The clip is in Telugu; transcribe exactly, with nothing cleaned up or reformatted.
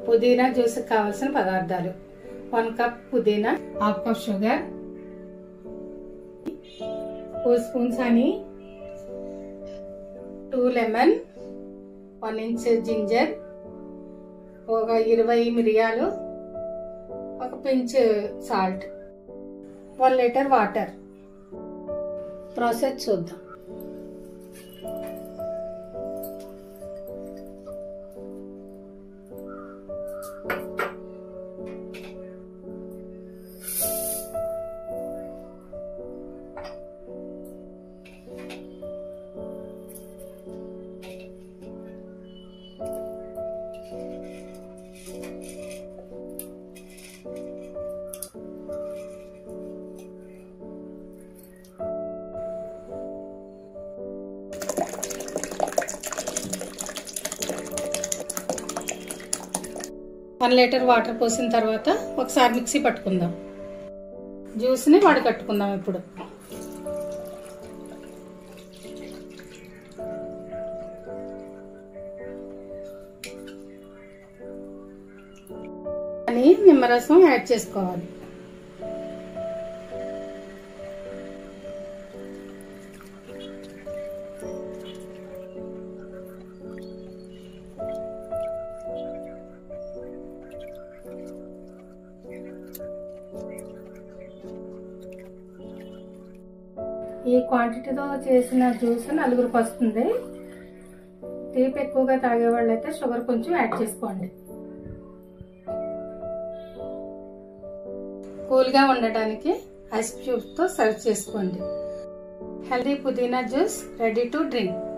పుదీనా జ్యూస్ కావాల్సిన పదార్థాలు: వన్ కప్ పుదీనా, half cup sugar, two spoons honey, two lemon, one inch ginger, ఒక ఇరవై మిరియాలు, ఒక pinch salt, one litre water. Process చూద్దాం. వన్ లీటర్ వాటర్ పోసిన తర్వాత ఒకసారి మిక్సీ పట్టుకుందాం. జ్యూస్ని వడకట్టుకుందాం. ఇప్పుడు అని నిమ్మరసం యాడ్ చేసుకోవాలి. ఈ క్వాంటిటీతో చేసిన జ్యూస్ నలుగురికి వస్తుంది. తీపి ఎక్కువగా తాగే వాళ్ళు అయితే షుగర్ కొంచెం యాడ్ చేసుకోండి. కూల్గా ఉండటానికి ఐస్ క్యూబ్స్తో సర్వ్ చేసుకోండి. హెల్దీ పుదీనా జ్యూస్ రెడీ టు డ్రింక్.